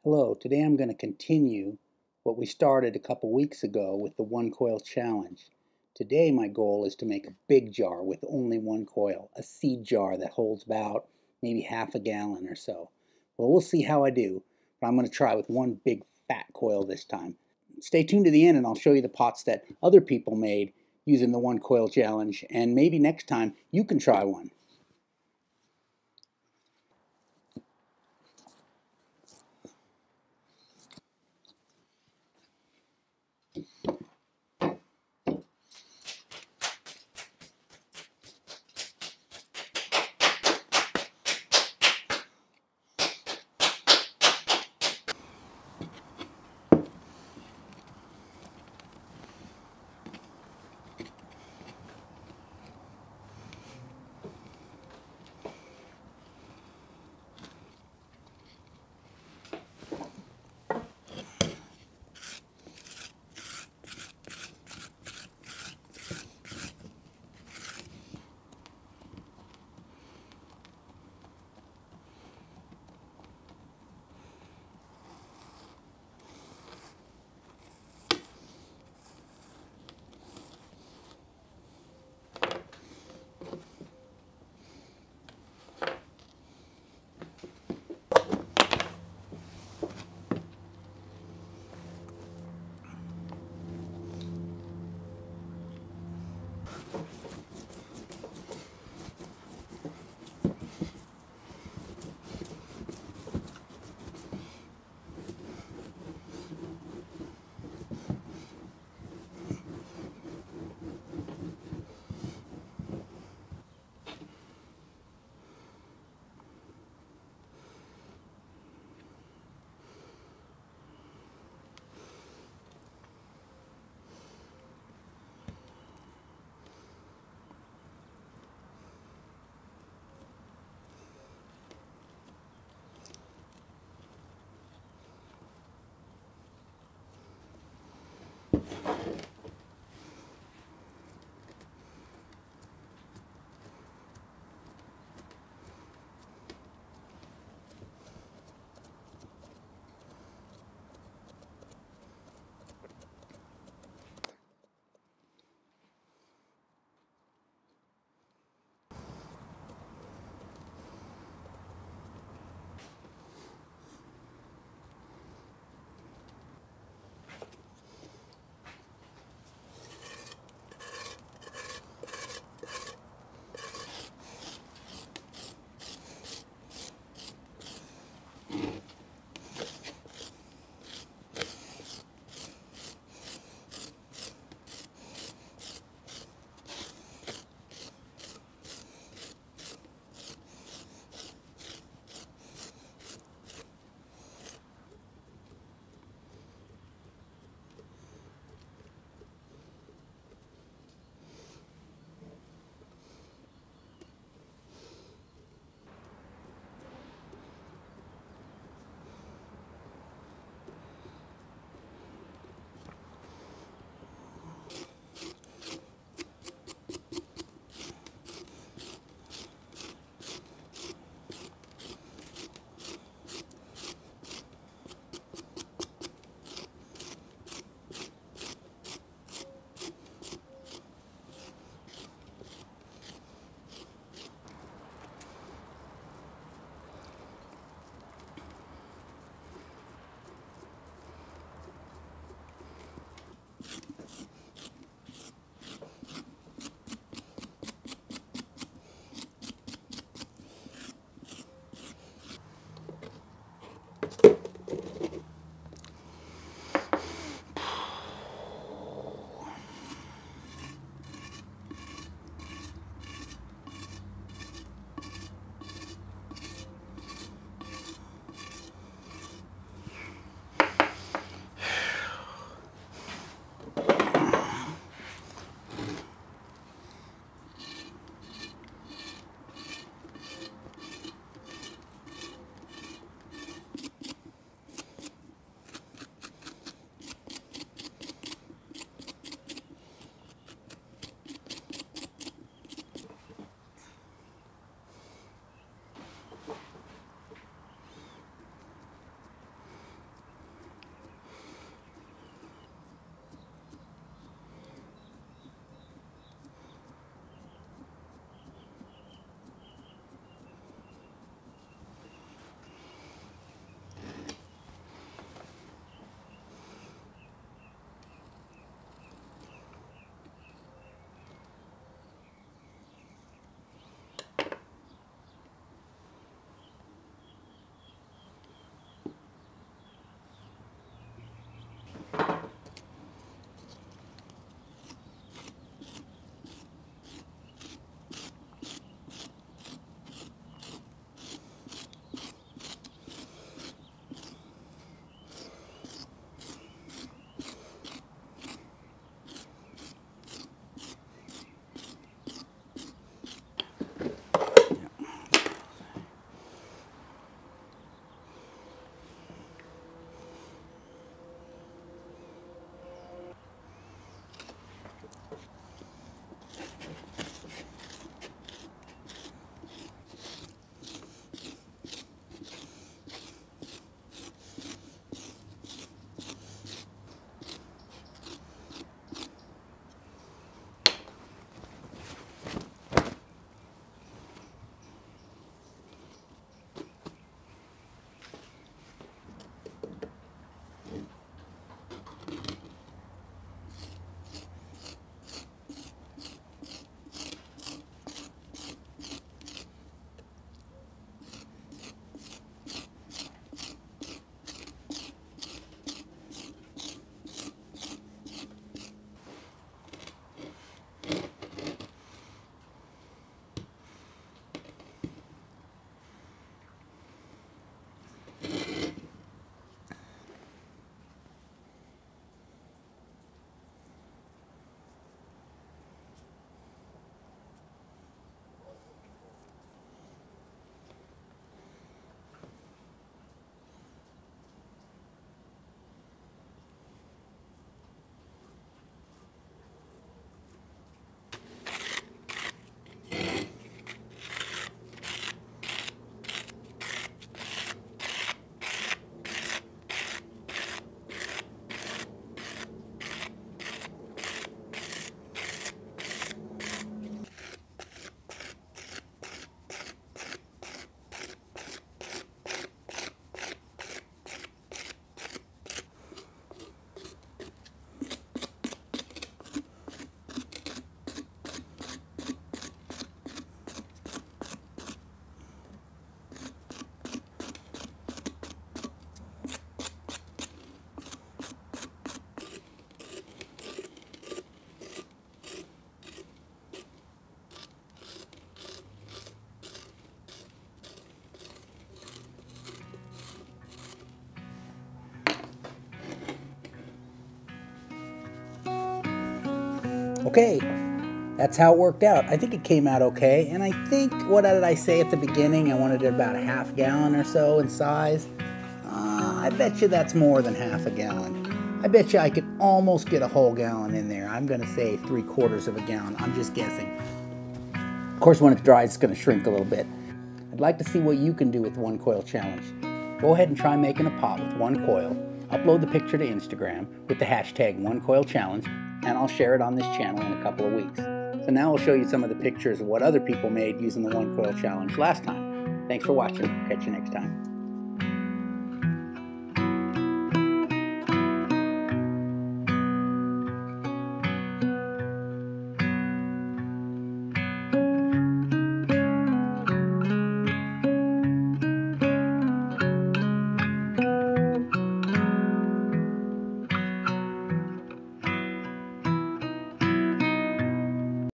Hello, today I'm going to continue what we started a couple weeks ago with the one coil challenge. Today my goal is to make a big jar with only one coil, a seed jar that holds about maybe half a gallon or so. Well, we'll see how I do, but I'm going to try with one big fat coil this time. Stay tuned to the end and I'll show you the pots that other people made using the one coil challenge, and maybe next time you can try one. Okay, that's how it worked out. I think it came out okay, and I think, what did I say at the beginning? I wanted it about a half gallon or so in size. I bet you that's more than half a gallon. I bet you I could almost get a whole gallon in there. I'm gonna say 3/4 of a gallon. I'm just guessing. Of course, when it dries, it's gonna shrink a little bit. I'd like to see what you can do with One Coil Challenge. Go ahead and try making a pot with one coil. Upload the picture to Instagram with the hashtag OneCoilChallenge, and I'll share it on this channel in a couple of weeks. So now I'll show you some of the pictures of what other people made using the One Coil Challenge last time. Thanks for watching. Catch you next time.